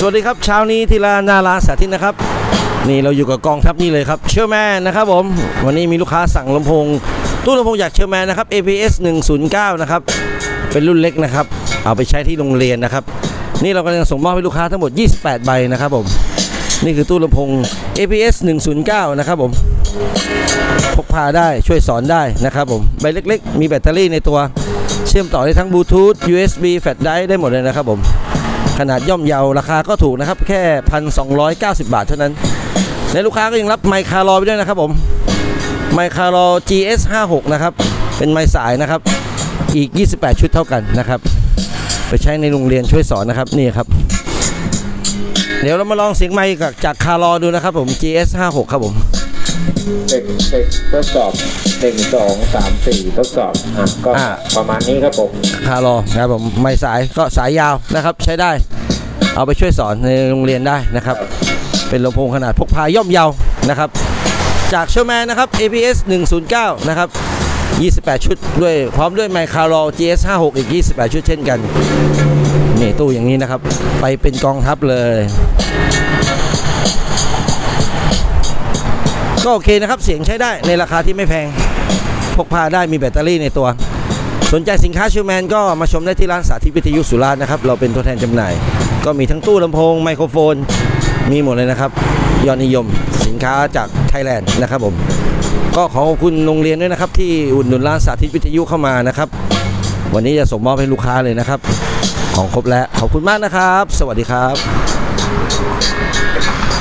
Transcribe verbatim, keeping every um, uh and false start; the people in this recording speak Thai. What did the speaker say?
วัสดีครับเช้านี้ที่ร้านนาราสาธิตนะครับนี่เราอยู่กับกองทัพนี่เลยครับเชอร์แมนนะครับผมวันนี้มีลูกค้าสั่งลำโพงตู้ลำโพงจากเชอร์แมนนะครับ เอ พี เอส หนึ่งศูนย์เก้านะครับเป็นรุ่นเล็กนะครับเอาไปใช้ที่โรงเรียนนะครับนี่เรากำลังส่งมอบให้ลูกค้าทั้งหมดยี่สิบแปดใบนะครับผมนี่คือตู้ลำโพง เอ พี เอส หนึ่งศูนย์เก้านะครับผมพกพาได้ช่วยสอนได้นะครับผมใบเล็กๆมีแบตเตอรี่ในตัวเชื่อมต่อได้ทั้งบลูทูธ ยู เอส บี แฟลชไดรฟ์ได้หมดเลยนะครับผมขนาดย่อมเยาราคาก็ถูกนะครับแค่ หนึ่งพันสองร้อยเก้าสิบ บาทเท่านั้นและลูกค้าก็ยังรับไมค์คารอไปด้วยนะครับผมไมค์คารอ จี เอส ห้าสิบหก นะครับเป็นไมค์สายนะครับอีกยี่สิบแปดชุดเท่ากันนะครับไปใช้ในโรงเรียนช่วยสอนนะครับนี่ครับเดี๋ยวเรามาลองเสียงไมค์จากคารอดูนะครับผม จี เอส ห้าสิบหก ครับผมเช็คเช็คทดสอบหนึ่งสองสามสี่ทดสอบอ่ะก็ประมาณนี้ครับผมคารอนะครับผมไมค์สายก็สายยาวนะครับใช้ได้เอาไปช่วยสอนในโรงเรียนได้นะครับเป็นลำโพงขนาดพกพาย่อมเยานะครับจากเชอร์แมนนะครับ เอ พี เอส หนึ่งศูนย์เก้านะครับยี่สิบแปดชุดด้วยพร้อมด้วยไมค์คารอ จี เอส ห้าสิบหก อีกยี่สิบแปดชุดเช่นกันนี่ตู้อย่างนี้นะครับไปเป็นกองทัพเลยก็โอเคนะครับเสียงใช้ได้ในราคาที่ไม่แพงพกพาได้มีแบตเตอรี่ในตัวสนใจสินค้าเชอร์แมนก็มาชมได้ที่ร้านสาธิตวิทยุสุราษฎร์นะครับเราเป็นตัวแทนจำหน่ายก็มีทั้งตู้ลำโพงไมโครโฟนมีหมดเลยนะครับยอดนิยมสินค้าจากไทยแลนด์นะครับผมก็ขอขอบคุณโรงเรียนด้วยนะครับที่อุดหนุนร้านสาธิตวิทยุเข้ามานะครับวันนี้จะส่งมอบให้ลูกค้าเลยนะครับของครบแล้วขอบคุณมากนะครับสวัสดีครับ